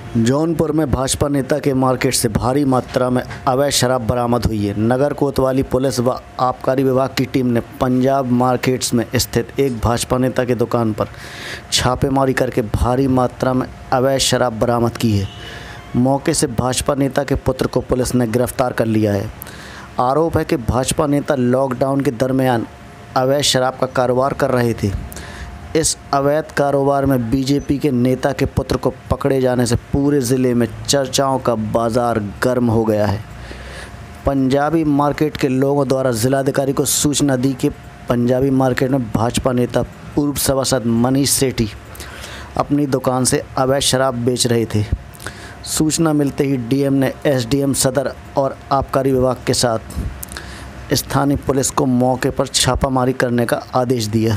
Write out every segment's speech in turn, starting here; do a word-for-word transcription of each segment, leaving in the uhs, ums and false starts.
जौनपुर में भाजपा नेता के मार्केट से भारी मात्रा में अवैध शराब बरामद हुई है। नगर कोतवाली पुलिस व आबकारी विभाग की टीम ने पंजाब मार्केट्स में स्थित एक भाजपा नेता की दुकान पर छापेमारी करके भारी मात्रा में अवैध शराब बरामद की है। मौके से भाजपा नेता के पुत्र को पुलिस ने गिरफ्तार कर लिया है। आरोप है कि भाजपा नेता लॉकडाउन के दरमियान अवैध शराब का कारोबार कर रहे थे। इस अवैध कारोबार में बीजेपी के नेता के पुत्र को पकड़े जाने से पूरे ज़िले में चर्चाओं का बाजार गर्म हो गया है। पंजाबी मार्केट के लोगों द्वारा जिलाधिकारी को सूचना दी कि पंजाबी मार्केट में भाजपा नेता पूर्व सभासद मनीष सेठी अपनी दुकान से अवैध शराब बेच रहे थे। सूचना मिलते ही डीएम ने एसडीएम सदर और आबकारी विभाग के साथ स्थानीय पुलिस को मौके पर छापामारी करने का आदेश दिया।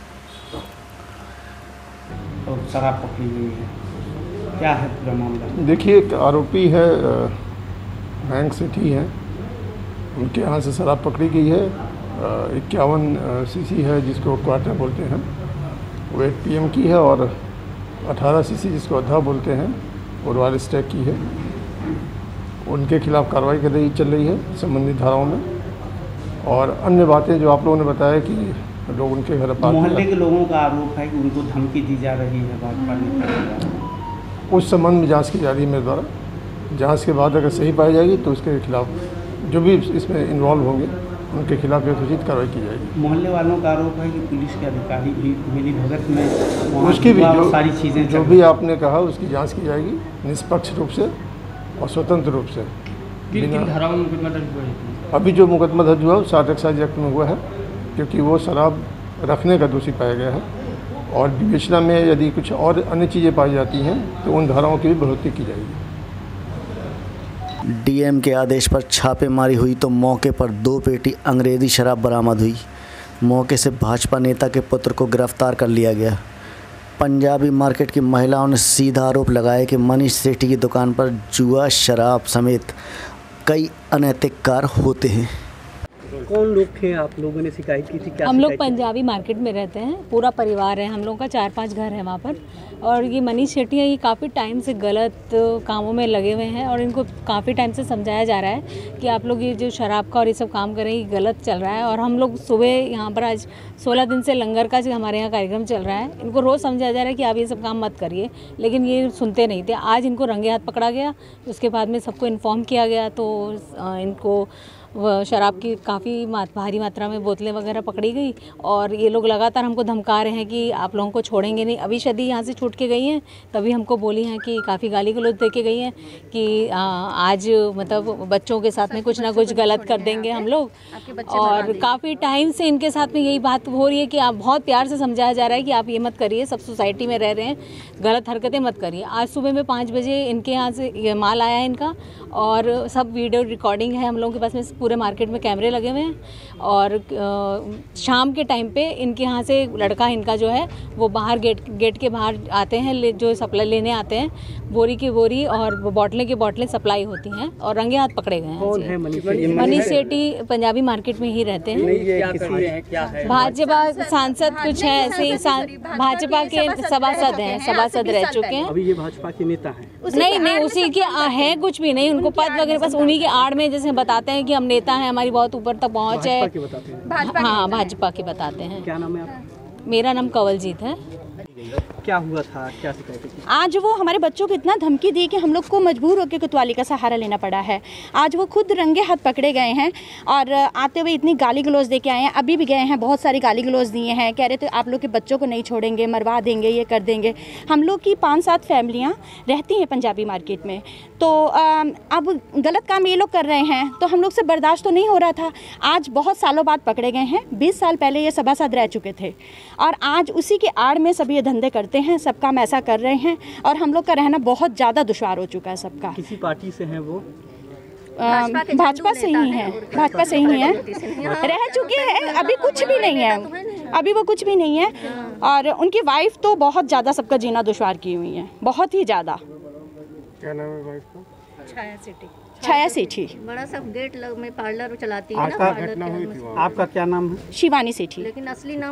और शराब पकड़ी गई है, क्या है पूरा मामला? देखिए, एक आरोपी है बैंक सेठी है, उनके यहाँ से शराब पकड़ी गई है। इक्यावन सीसी है जिसको क्वार्टर बोलते हैं, वो एक पीएम की है, और अठारह सीसी जिसको अद्धा बोलते हैं उर्वार स्टैक की है। उनके खिलाफ कार्रवाई कर रही चल रही है संबंधित धाराओं में। और अन्य बातें जो आप लोगों ने बताया कि लोग उनके घर पर, मोहल्ले के लोगों का आरोप है कि उनको धमकी दी जा रही है भाजपा नेता। उस संबंध में जांच की जा रही है मेरे द्वारा। जांच के बाद अगर सही पाई जाएगी तो उसके खिलाफ जो भी इसमें इन्वॉल्व होंगे उनके खिलाफ यथोचित कार्रवाई की जाएगी। मोहल्ले वालों का आरोप है कि पुलिस के अधिकारी भी मिली भगत में उसकी भी जो सारी चीज़ें जो भी आपने कहा उसकी जाँच की जाएगी निष्पक्ष रूप से और स्वतंत्र रूप से। अभी जो मुकदमा दर्ज हुआ है साठ एक्साइज एक्ट में हुआ है, क्योंकि वो शराब रखने का दोषी पाया गया है। और विवेचना में यदि कुछ और अन्य चीज़ें पाई जाती हैं तो उन धाराओं की भी बढ़ोतरी की जाएगी। डीएम के आदेश पर छापेमारी हुई तो मौके पर दो पेटी अंग्रेज़ी शराब बरामद हुई। मौके से भाजपा नेता के पुत्र को गिरफ्तार कर लिया गया। पंजाबी मार्केट की महिलाओं ने सीधा आरोप लगाया कि मनीष सेठी की दुकान पर जुआ, शराब समेत कई अनैतिक कार्य होते हैं। कौन लोग थे? आप लोगों ने शिकायत की थी? क्या हम लोग पंजाबी मार्केट में रहते हैं, पूरा परिवार है, हम लोगों का चार पांच घर है वहाँ पर। और ये मनीष सेठी है, ये काफ़ी टाइम से गलत कामों में लगे हुए हैं और इनको काफ़ी टाइम से समझाया जा रहा है कि आप लोग ये जो शराब का और ये सब काम कर रहे हैं ये गलत चल रहा है। और हम लोग सुबह यहाँ पर आज सोलह दिन से लंगर का जो हमारे यहाँ कार्यक्रम चल रहा है, इनको रोज़ समझाया जा रहा है कि आप ये सब काम मत करिए, लेकिन ये सुनते नहीं थे। आज इनको रंगे हाथ पकड़ा गया, उसके बाद में सबको इन्फॉर्म किया गया तो इनको शराब की काफ़ी मात, भारी मात्रा में बोतलें वगैरह पकड़ी गई। और ये लोग लगातार हमको धमका रहे हैं कि आप लोगों को छोड़ेंगे नहीं। अभी शादी यहाँ से छूट के गई हैं, तभी हमको बोली हैं कि काफ़ी गाली गलौज दे के गई हैं कि आ, आज मतलब बच्चों के साथ में कुछ ना कुछ गलत कर देंगे हम लोग। और काफ़ी टाइम से इनके साथ में यही बात हो रही है कि आप बहुत प्यार से समझाया जा रहा है कि आप ये मत करिए, सब सोसाइटी में रह रहे हैं, गलत हरकतें मत करिए। आज सुबह में पाँच बजे इनके यहाँ से ये माल आया है इनका, और सब वीडियो रिकॉर्डिंग है हम लोगों के पास में, पूरे मार्केट में कैमरे लगे हुए हैं। और आ, शाम के टाइम पे इनके यहाँ से लड़का इनका जो है वो बाहर गेट गेट के बाहर आते हैं, ले, जो सप्लाई लेने आते हैं, बोरी की बोरी और बोतलें की बोतलें सप्लाई होती हैं और रंगे हाथ पकड़े गए हैं। कौन है मनीष सेठी? मनीष सेठी पंजाबी मार्केट में ही रहते हैं, भाजपा सांसद कुछ है ऐसे, भाजपा के सभासद हैं, सभासद रह चुके हैं। अभी ये भाजपा के नेता हैं? नहीं नहीं, उसी के है कुछ भी नहीं, उनको पद वगैरह, बस उन्हीं के आड़ में जैसे बताते हैं कि हम नेता हैं, हमारी बहुत ऊपर तक पहुंच है। हाँ, भाजपा के बताते हैं। क्या नाम है आपका? मेरा नाम कंवलजीत है। क्या हुआ था, क्या शिकायत थी? आज वो हमारे बच्चों को इतना धमकी दी कि हम लोग को मजबूर होकर कोतवाली का सहारा लेना पड़ा है। आज वो खुद रंगे हाथ पकड़े गए हैं और आते हुए इतनी गाली गलौज दे के आए हैं। अभी भी गए हैं, बहुत सारी गाली गलौज दिए हैं, कह रहे थे आप लोग के बच्चों को नहीं छोड़ेंगे, मरवा देंगे, ये कर देंगे। हम लोग की पाँच सात फैमिलियाँ रहती हैं पंजाबी मार्केट में, तो अब गलत काम ये लोग कर रहे हैं तो हम लोग से बर्दाश्त तो नहीं हो रहा था। आज बहुत सालों बाद पकड़े गए हैं, बीस साल पहले ये सभासद रह चुके थे और आज उसी के आड़ में सभी ये धंधे करते हैं, सब काम ऐसा कर रहे हैं और हम लोग का रहना बहुत ज़्यादा दुश्वार हो चुका है सबका। किसी पार्टी से हैं वो? भाजपा से ही है, भाजपा से ही है, रह चुके हैं, अभी कुछ भी नहीं है, अभी वो कुछ भी नहीं है। और उनकी वाइफ तो बहुत ज़्यादा सबका जीना दुश्वार की हुई है, बहुत ही ज़्यादा। क्या नाम है वाइफ का? छाया सेठी। छाया सेठी बड़ा सा गेट में पार्लर चलाती है ना। आपका क्या नाम है? शिवानी सेठी। लेकिन असली नाम